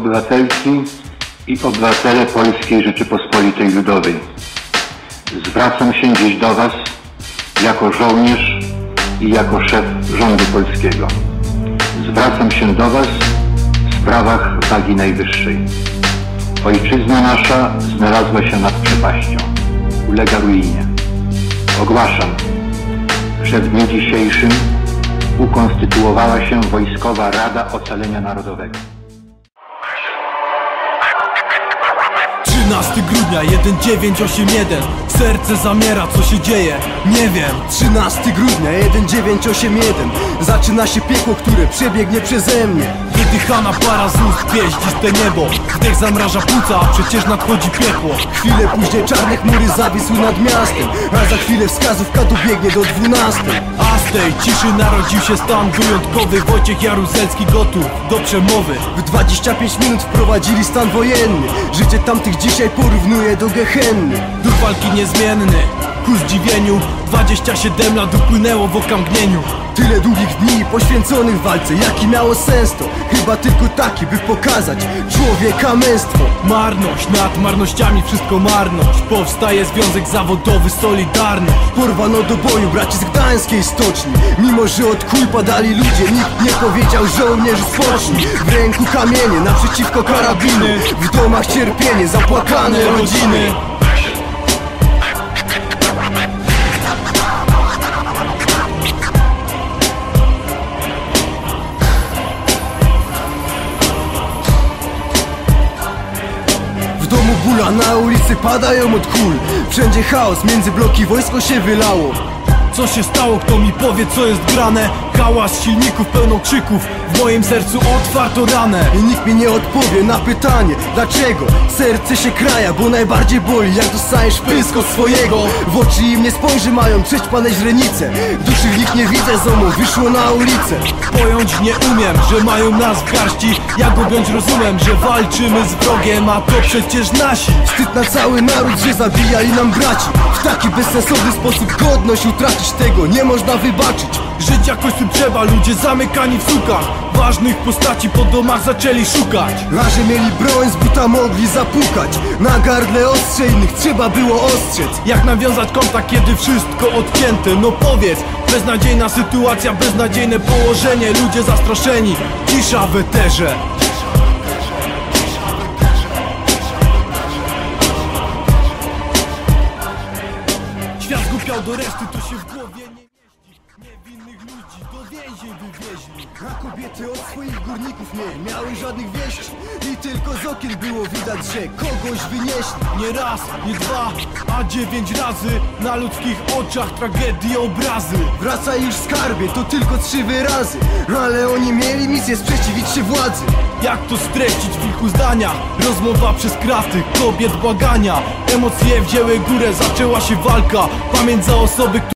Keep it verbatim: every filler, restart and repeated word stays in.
obywatelki i obywatele Polskiej Rzeczypospolitej Ludowej. Zwracam się dziś do Was jako żołnierz i jako szef rządu polskiego. Zwracam się do Was w sprawach wagi najwyższej. Ojczyzna nasza znalazła się nad przepaścią, ulega ruinie. Ogłaszam, że w dniu dzisiejszym ukonstytuowała się Wojskowa Rada Ocalenia Narodowego. trzynastego grudnia jeden dziewięć osiem jeden. Serce zamiera, co się dzieje? Nie wiem. trzynastego grudnia jeden dziewięć osiem jeden. Zaczyna się piekło, które przebiegnie przeze mnie. Wydychana para z ust, pieściste niebo. Wdech zamraża płuca, a przecież nadchodzi piekło. Chwilę później czarne chmury zawisły nad miastem, a za chwilę wskazówka dobiegnie do dwunastej. A z tej ciszy narodził się stan wyjątkowy. Wojciech Jaruzelski gotów do przemowy. W dwadzieścia pięć minut wprowadzili stan wojenny. Życie tamtych dzisiaj porównuje do gehenny. Duch walki niezmienny, ku zdziwieniu. Dwadzieścia siedem lat upłynęło w okamgnieniu. Tyle długich dni poświęconych walce, jaki miało sens to? Chyba tylko taki, by pokazać człowieka męstwo. Marność nad marnościami, wszystko marność. Powstaje Związek Zawodowy Solidarność. Porwano do boju braci z gdańskiej stoczni. Mimo że od kul padali ludzie, nikt nie powiedział żołnierzu spocznij. W ręku kamienie, naprzeciwko karabiny. W domach cierpienie, zapłakane rodziny. W domu bóla, na ulicy padają od kul. Wszędzie chaos, między bloki wojsko się wylało. Co się stało? Kto mi powie, co jest grane? Hałas silników, pełno krzyków. W moim sercu otwarto ranę. I nikt mi nie odpowie na pytanie dlaczego. Serce się kraja, bo najbardziej boli jak dostajesz pysko swojego. W oczy im nie spojrzy, mają przećpane źrenice. Duszy w nich nie widzę, zomu wyszło na ulicę. Pojąć nie umiem, że mają nas w garści. Jak objąć rozumiem, że walczymy z wrogiem, a to przecież nasi. Wstyd na cały naród, że zabijali nam braci. W taki bezsensowny sposób godność utracić, tego nie można wybaczyć. Żyć jakoś tym trzeba, ludzie zamykani w sukach. Ważnych postaci po domach zaczęli szukać. A że mieli broń, z buta mogli zapukać. Na gardle ostrze, innych trzeba było ostrzec. Jak nawiązać kontakt, kiedy wszystko odcięte? No powiedz, beznadziejna sytuacja, beznadziejne położenie. Ludzie zastraszeni, cisza w eterze. Świat zgłupiał do reszty, to się w głowie nie mieści. Niewinnych ludzi do więzień wywieźli. A kobiety od swoich górników nie miały żadnych wieści. I tylko z okien było widać, że kogoś wynieśli. Nie raz, nie dwa, a dziewięć razy. Na ludzkich oczach tragedii, obrazy. Wracaj już skarbie, to tylko trzy wyrazy. Ale oni mieli misję sprzeciwić się władzy. Jak to streścić w kilku zdaniach? Rozmowa przez kraty, kobiet błagania. Emocje wzięły górę, zaczęła się walka. Pamięć za osoby, które